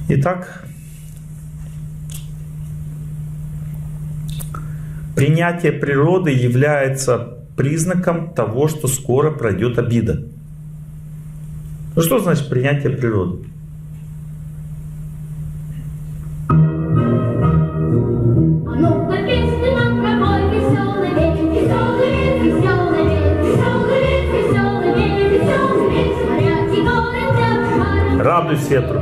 Итак, принятие природы является признаком того, что скоро пройдет обида. Ну что значит принятие природы? Радуйся ветру.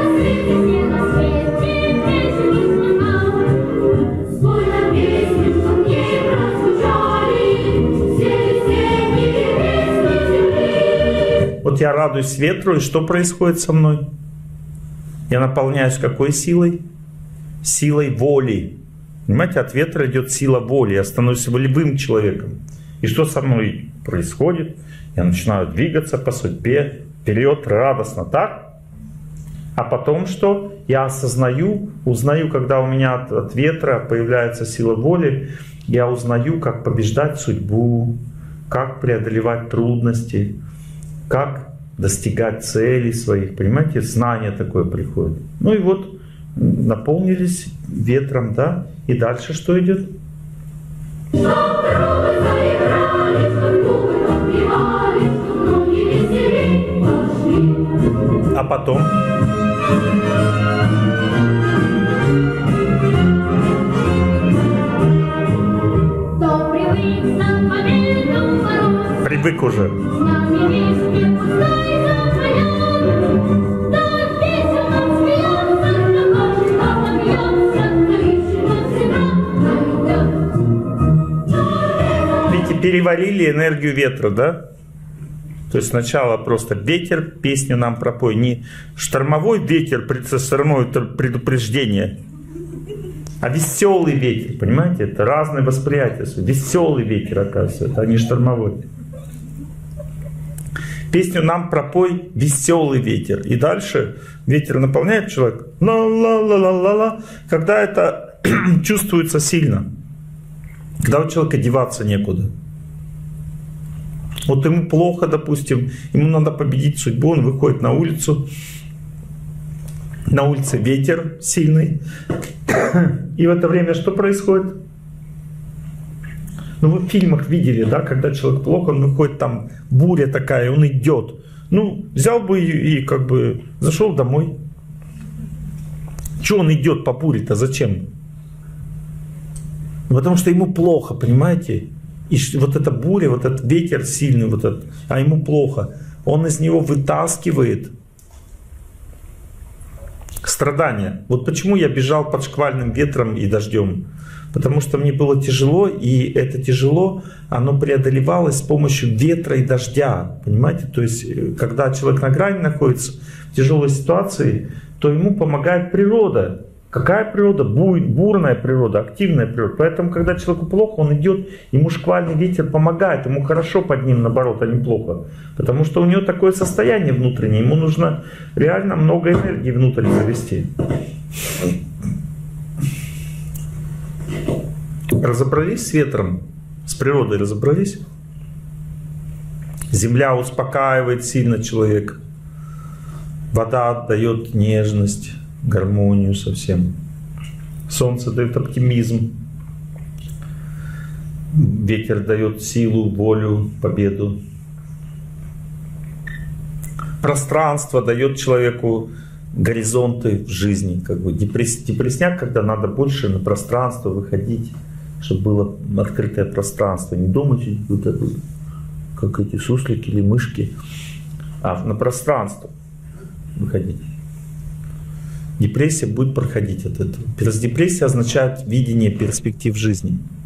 Вот я радуюсь ветру, и что происходит со мной? Я наполняюсь какой силой? Силой воли. Понимаете, от ветра идет сила воли. Я становлюсь волевым человеком. И что со мной происходит? Я начинаю двигаться по судьбе вперед радостно, так? А потом что? Я осознаю, узнаю, когда у меня от ветра появляется сила воли, я узнаю, как побеждать судьбу, как преодолевать трудности, как достигать целей своих. Понимаете, знание такое приходит. Ну и вот наполнились ветром, да? И дальше что идет? А потом? Привык уже. Видите, переварили энергию ветра, да? То есть сначала просто ветер, песню нам пропой. Не штормовой ветер, штормовое предупреждение, а веселый ветер, понимаете? Это разные восприятия. Веселый ветер, оказывается, а не штормовой. Песню нам пропой веселый ветер. И дальше ветер наполняет человека. Ла-ла-ла-ла-ла-ла. Когда это чувствуется сильно. Когда у человека деваться некуда. Вот ему плохо, допустим, ему надо победить судьбу, он выходит на улицу, на улице ветер сильный, и в это время что происходит? Ну вы в фильмах видели, да, когда человек плохо, он выходит, там буря такая, он идет. Ну, взял бы и как бы зашел домой. Чего он идет по буре-то, зачем? Потому что ему плохо, понимаете? И вот эта буря, вот этот ветер сильный, вот этот, а ему плохо, он из него вытаскивает страдания. Вот почему я бежал под шквальным ветром и дождем. Потому что мне было тяжело, и это тяжело, оно преодолевалось с помощью ветра и дождя. Понимаете? То есть, когда человек на грани находится в тяжелой ситуации, то ему помогает природа. Какая природа? Бурная природа, активная природа. Поэтому, когда человеку плохо, он идет, ему шквальный ветер помогает, ему хорошо под ним, наоборот, а не плохо. Потому что у него такое состояние внутреннее, ему нужно реально много энергии внутрь завести. Разобрались с ветром, с природой разобрались? Земля успокаивает сильно человека, вода отдает нежность, гармонию совсем. Солнце дает оптимизм. Ветер дает силу, волю, победу. Пространство дает человеку горизонты в жизни. Как бы депрессняк, когда надо больше на пространство выходить, чтобы было открытое пространство. Не думать, вот это, как эти суслики или мышки, а на пространство выходить. Депрессия будет проходить от этого. Депрессия означает видение перспектив жизни.